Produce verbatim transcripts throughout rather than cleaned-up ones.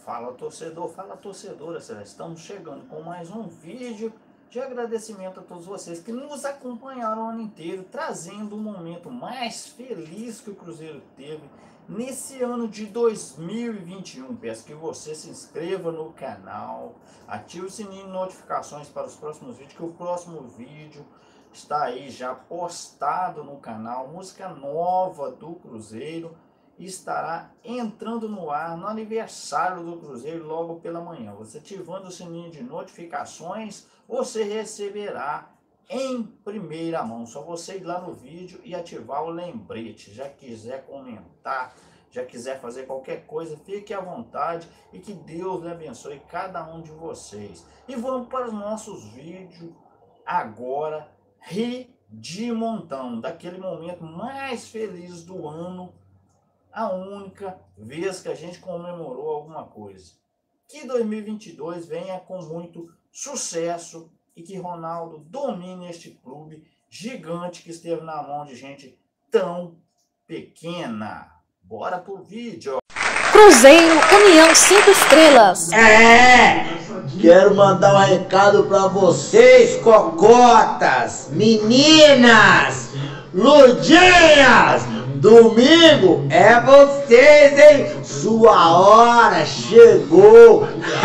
Fala torcedor, fala torcedora, estamos chegando com mais um vídeo de agradecimento a todos vocês que nos acompanharam o ano inteiro, trazendo um momento mais feliz que o Cruzeiro teve nesse ano de dois mil e vinte e um. Peço que você se inscreva no canal, ative o sininho de notificações para os próximos vídeos, que o próximo vídeo está aí já postado no canal. Música nova do Cruzeiro estará entrando no ar no aniversário do Cruzeiro logo pela manhã. Você ativando o sininho de notificações, você receberá em primeira mão. Só você ir lá no vídeo e ativar o lembrete. Já quiser comentar, já quiser fazer qualquer coisa, fique à vontade e que Deus lhe abençoe cada um de vocês. E vamos para os nossos vídeos agora. Ri de montão, daquele momento mais feliz do ano, a única vez que a gente comemorou alguma coisa. Que dois mil e vinte e dois venha com muito sucesso e que Ronaldo domine este clube gigante que esteve na mão de gente tão pequena. Bora pro vídeo. Cruzeiro União cinco estrelas. É, quero mandar um recado pra vocês, cocotas, meninas, lurdinhas. Domingo é vocês, hein? Sua hora chegou.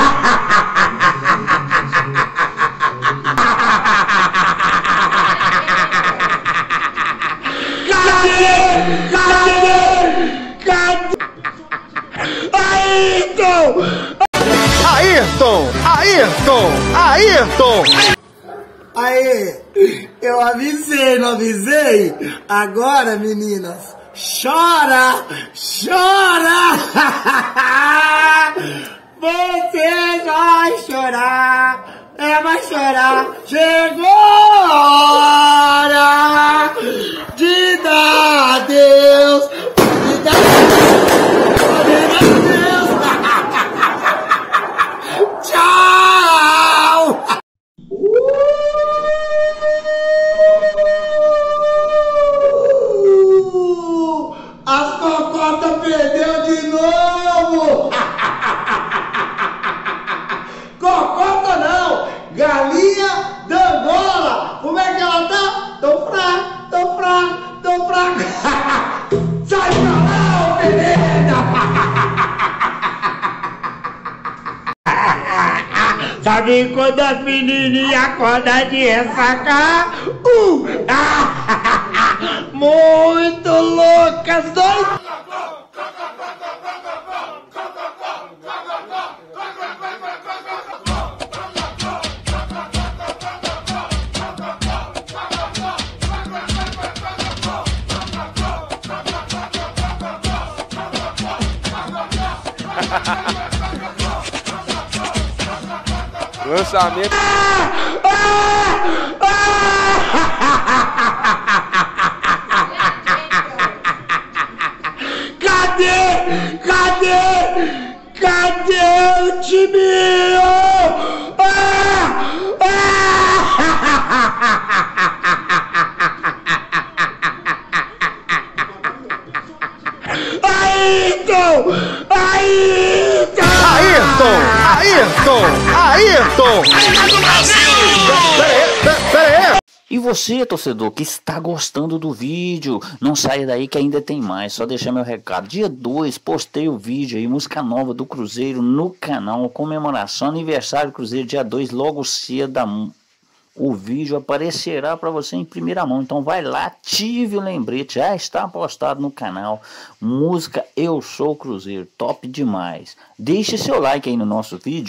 Cadê? Cadê? Cadê? Ayrton! Ayrton! Ayrton! Ayrton! Aê, eu avisei, não avisei? Agora, meninas, chora, chora! Você vai chorar, é, vai chorar. Chegou a hora de dar adeus, de dar adeus. Tchau! As cocotas perdeu de novo! Cocota não! Galinha da Angola! Como é que ela tá? Tô fraca, tô fraca, tô fraca! Sai pra lá, ô Pereira! Sabe quando as menininhas acordam de ressaca? Uh! Muito loucas, dois! Lançamento. Ah! Ah! Ah! Cadê? Cadê? Cadê o time? Ah! Ah! Ayrton! Ayrton! Ayrton! Ayrton! Ayrton! Pera aí! E você, torcedor, que está gostando do vídeo, não saia daí que ainda tem mais, só deixar meu recado. Dia dois, postei o vídeo aí, música nova do Cruzeiro no canal, comemoração, aniversário do Cruzeiro, dia dois, logo cedo, o vídeo aparecerá para você em primeira mão. Então vai lá, ative o lembrete, já está postado no canal, música Eu Sou Cruzeiro, top demais. Deixe seu like aí no nosso vídeo.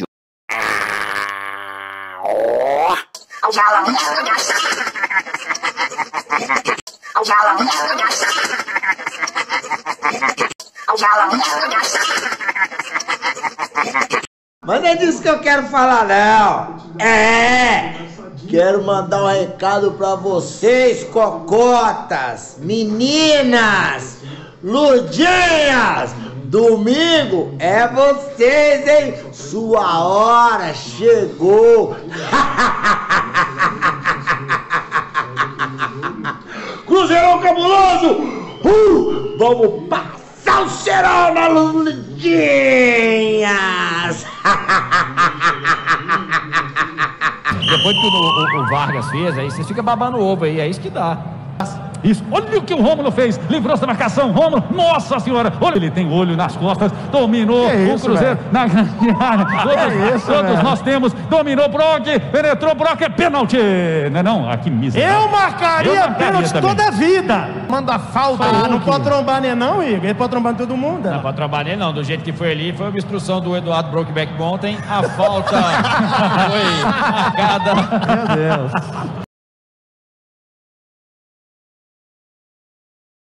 Mas não é disso que eu quero falar, não. É, quero mandar um recado pra vocês, cocotas, meninas, lurdinhas. Domingo é vocês, hein? Sua hora chegou. Cruzeirão cabuloso! Uh, vamos passar o serão na Lurdinhas! depois que o, o, o Vargas fez, aí vocês ficam babando o ovo aí, é isso que dá. Isso, olha o que o Rômulo fez, livrou-se da marcação, Rômulo, nossa senhora, olha, ele tem olho nas costas, dominou que o isso, Cruzeiro véio? na grande área, todos, isso, todos velho? nós temos, dominou Brock, penetrou Brock, é pênalti, não é não? Aqui miserável. Eu marcaria, Eu marcaria pênalti também. toda a vida. Manda falta. Ah, não pode trombar nem não, Igor. Ele pode trombar em todo mundo. Não, pra trabalhar não, do jeito que foi ali, foi a obstrução do Eduardo Brockback ontem, a falta foi marcada. Meu Deus.